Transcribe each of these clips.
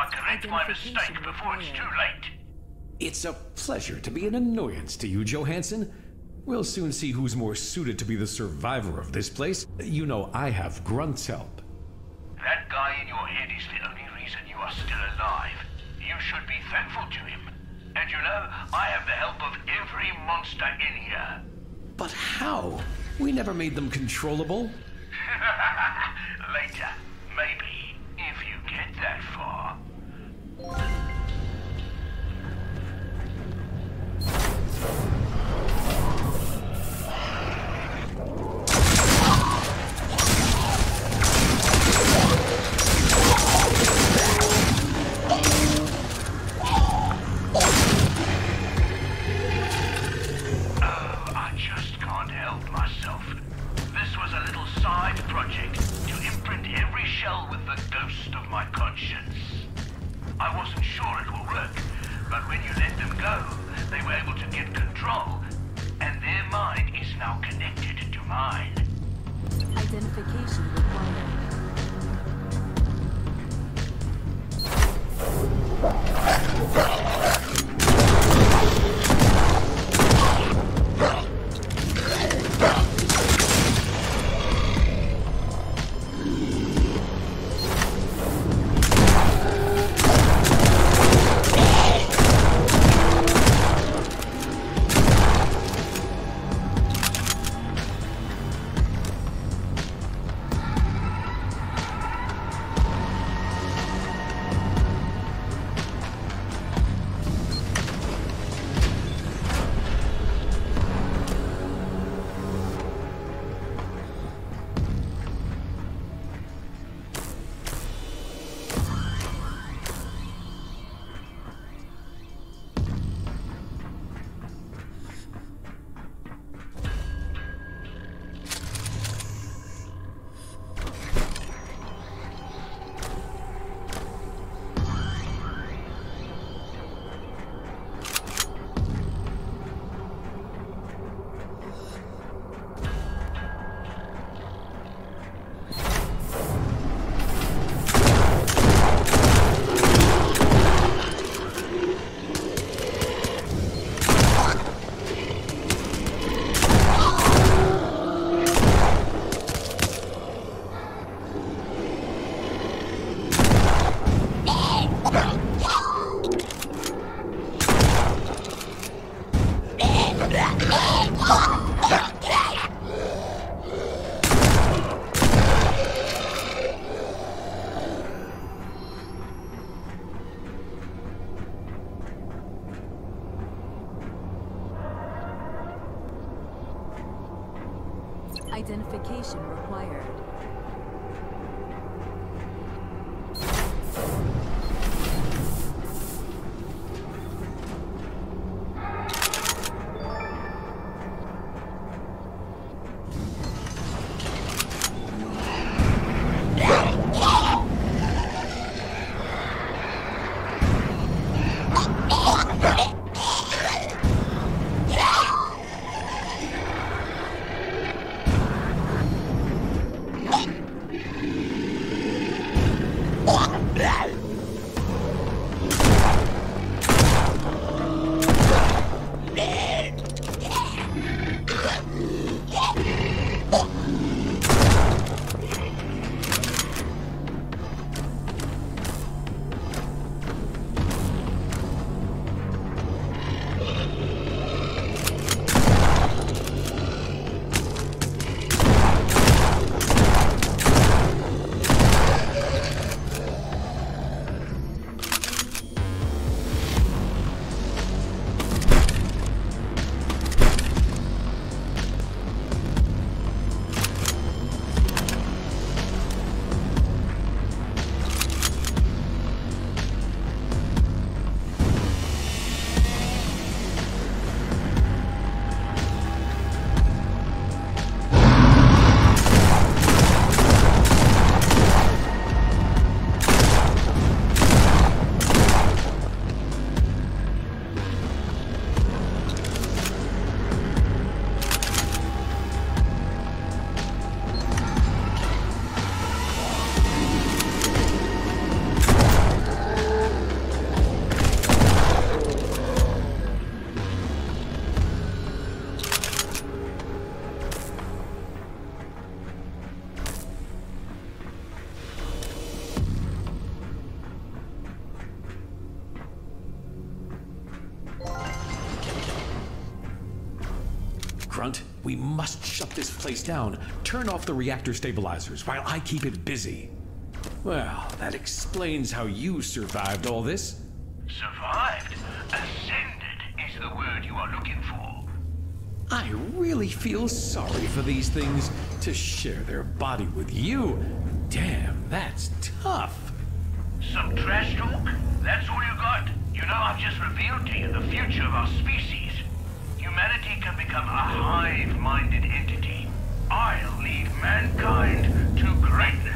correct my mistake before it's too late. It's a pleasure to be an annoyance to you, Johansson. We'll soon see who's more suited to be the survivor of this place. You know I have Grunt's help. That guy in your head is the only reason you are still alive. You should be thankful to him. And you know, I have the help of every monster in here. But how? We never made them controllable. Later, maybe, if you get that far. Identification required. We must shut this place down. Turn off the reactor stabilizers while I keep it busy. Well, that explains how you survived all this. Survived? Ascended is the word you are looking for. I really feel sorry for these things to share their body with you. Damn, that's tough. Some trash talk? That's all you got? You know, I've just revealed to you the future of our species. Humanity can become a hive-minded entity. I'll lead mankind to greatness.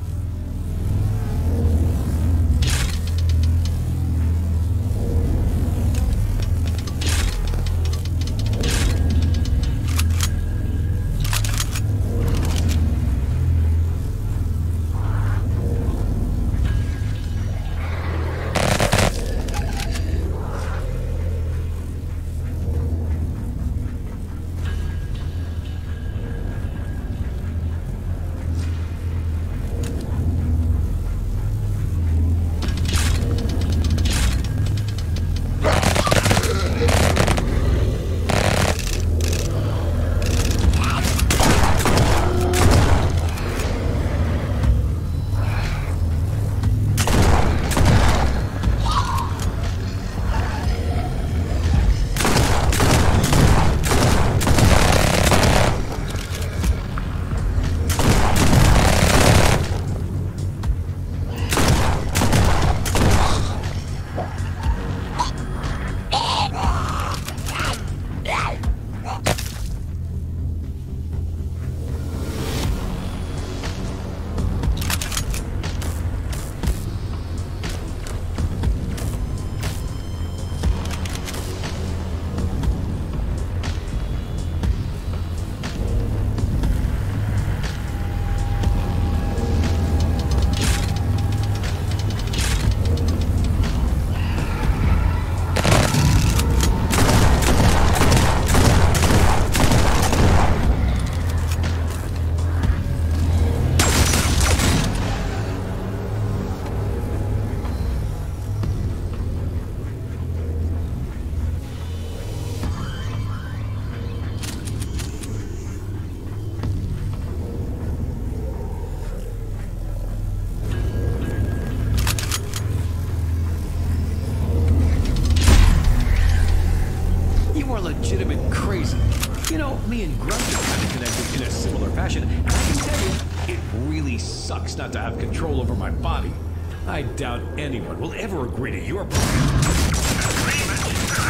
Legitimate crazy. You know, me and Grunt are kind of connected in a similar fashion, and I can tell you, it really sucks not to have control over my body. I doubt anyone will ever agree to your plan. Agreement?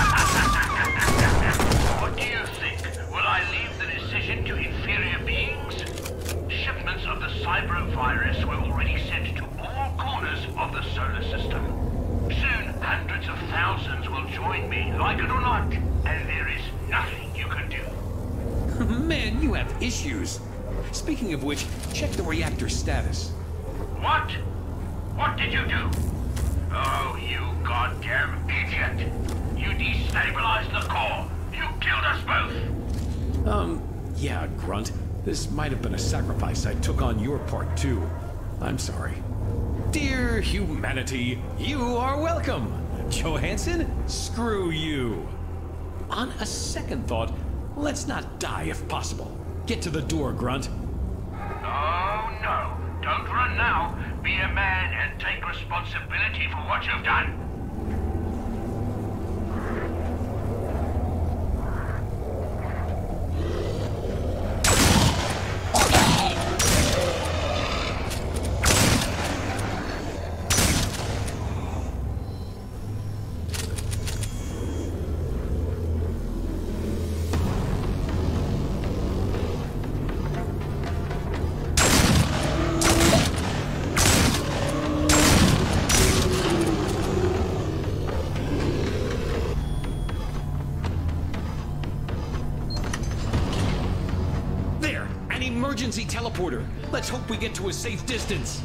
What do you think? Will I leave the decision to inferior beings? Shipments of the cybervirus were already sent to all corners of the solar system. Soon, hundreds of thousands will join me, like it or not, and there is nothing you can do. Man, you have issues. Speaking of which, check the reactor status. What? What did you do? Oh, you goddamn idiot! You destabilized the core! You killed us both! Yeah, Grunt. This might have been a sacrifice I took on your part, too. I'm sorry. Dear humanity, you are welcome. Johansson, screw you. On a second thought, let's not die if possible. Get to the door, Grunt. Oh, no. Don't run now. Be a man and take responsibility for what you've done. Emergency teleporter. Let's hope we get to a safe distance.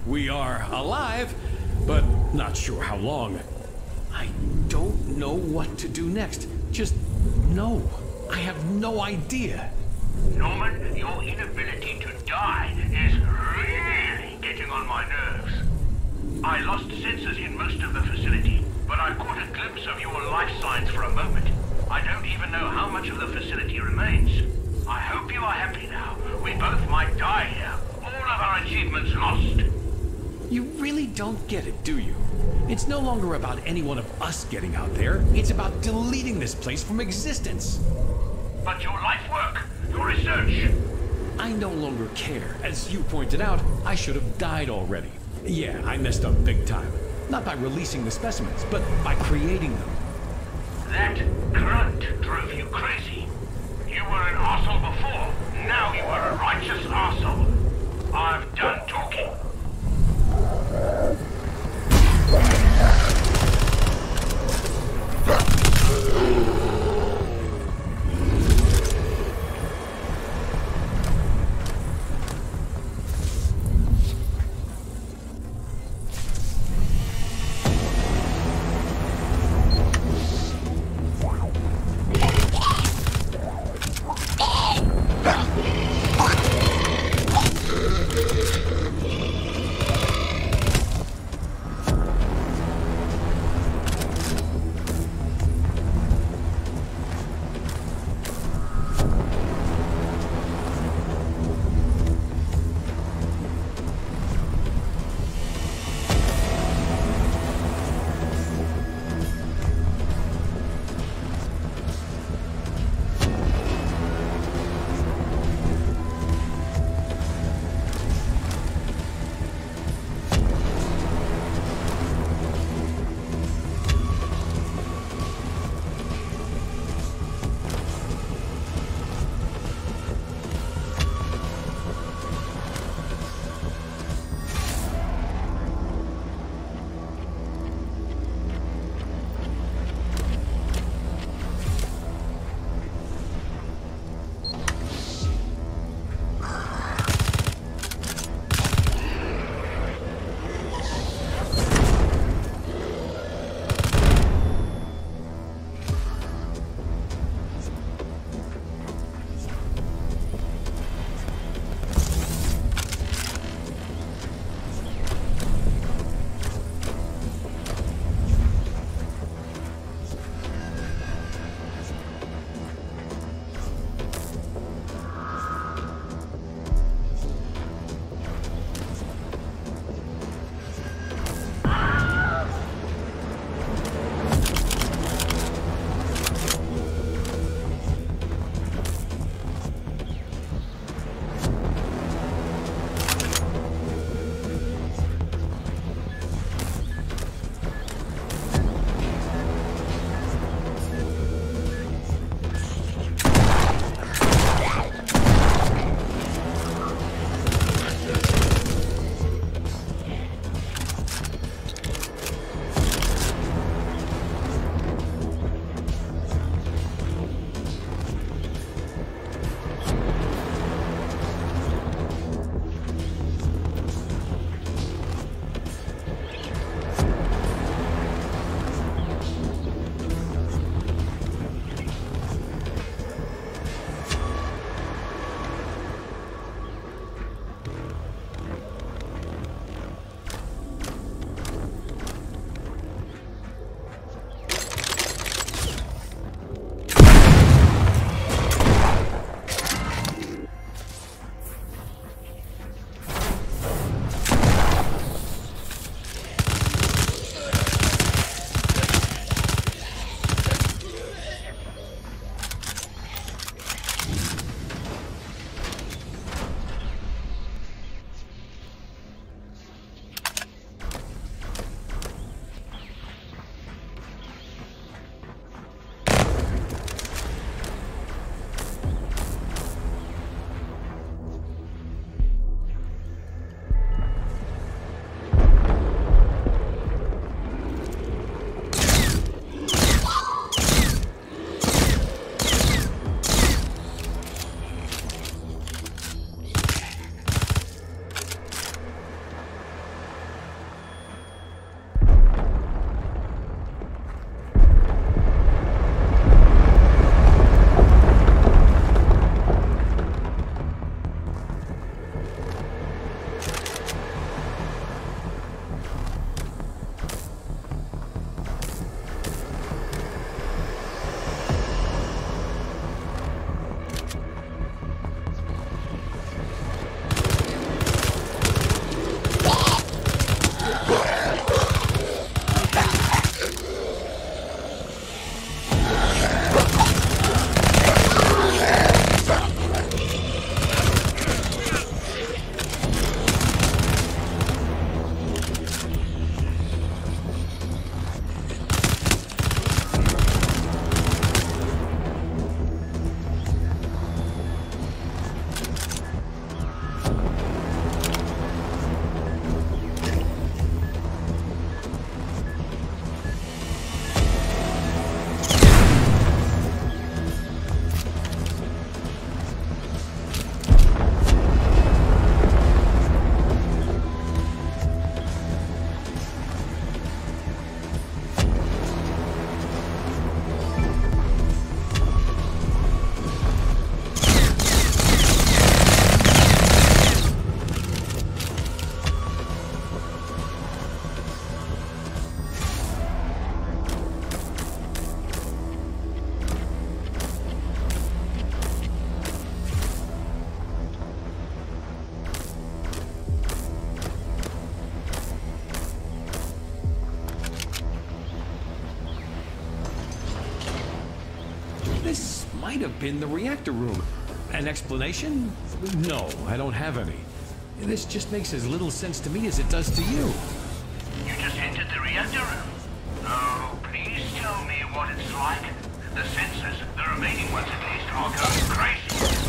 We are alive, but not sure how long. I don't know what to do next. Just no. I have no idea. Norman, your inability to die is really getting on my nerves. I lost sensors in most of the facility, but I caught a glimpse of your life signs for a moment. I don't even know how much of the facility remains. I hope you are happy now. We both might die here. All of our achievements lost. You really don't get it, do you? It's no longer about any one of us getting out there. It's about deleting this place from existence. But your life work, your research. I no longer care. As you pointed out, I should have died already. Yeah, I messed up big time. Not by releasing the specimens, but by creating them. That grunt drove you crazy. You were an arsehole before. Now you are a righteous arsehole. I'm done talking. might have been the reactor room. An explanation? No, I don't have any. This just makes as little sense to me as it does to you. You just entered the reactor room? Oh, please tell me what it's like. The sensors, the remaining ones at least, are going crazy.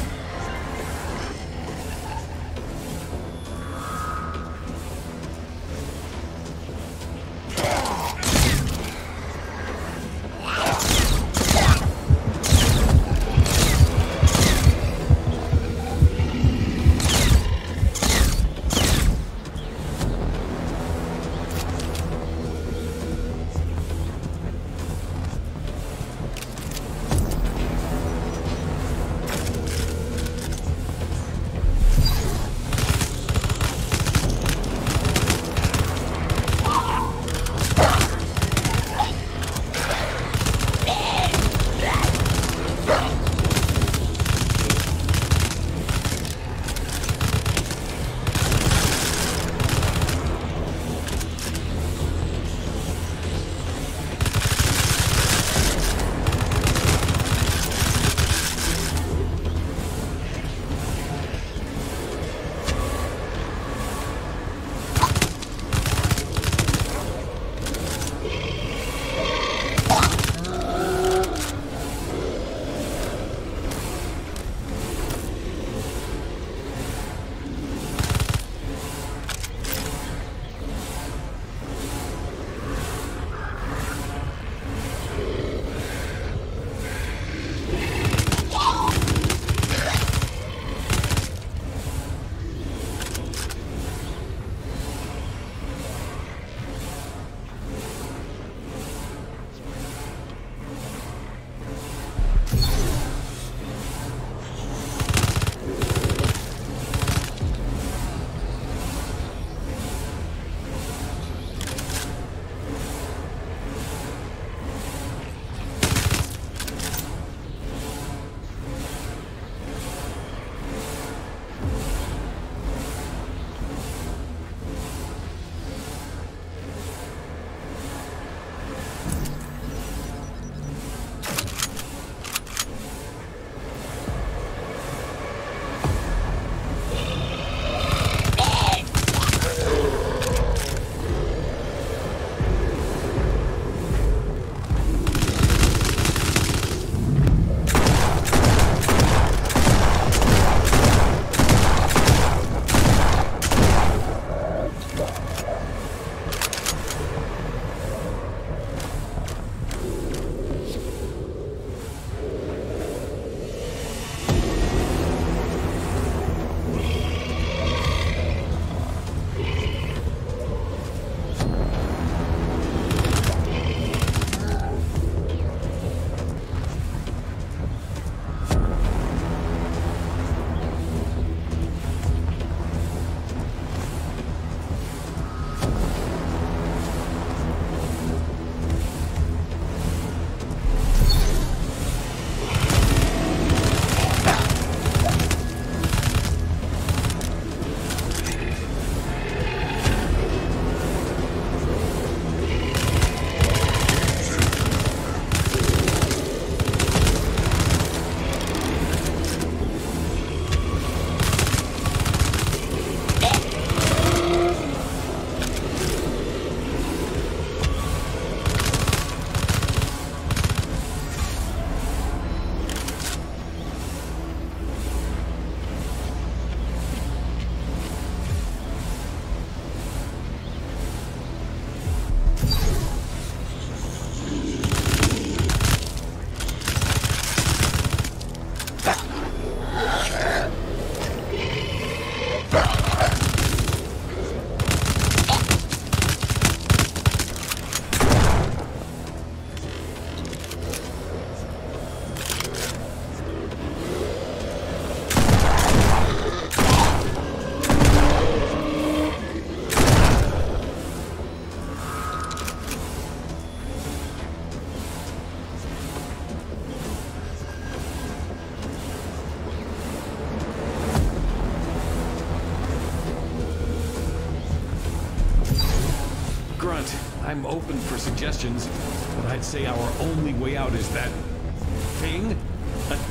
I'm open for suggestions, but I'd say our only way out is that thing, a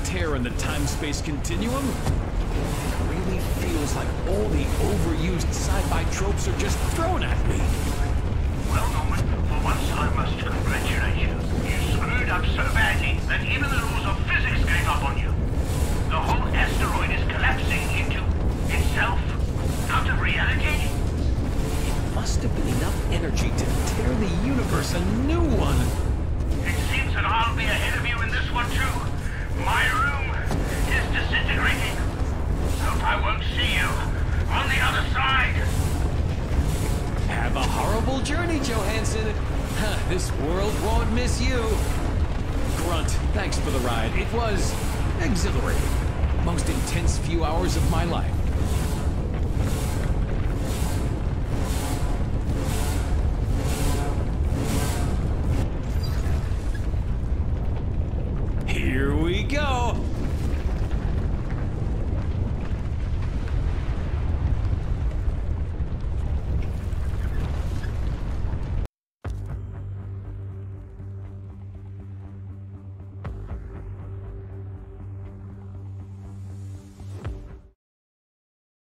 tear in the time-space continuum. It really feels like all the overused sci-fi tropes are just thrown at me. Well, Norman, for once I must congratulate you. You screwed up so badly that even the laws of physics gave up on you. The whole asteroid is collapsing into itself, out of reality. It must have been enough energy to tear the universe a new one. It seems that I'll be ahead of you in this one, too. My room is disintegrating. Hope I won't see you on the other side. Have a horrible journey, Johansson. This world won't miss you. Grunt, thanks for the ride. It was exhilarating. Most intense few hours of my life.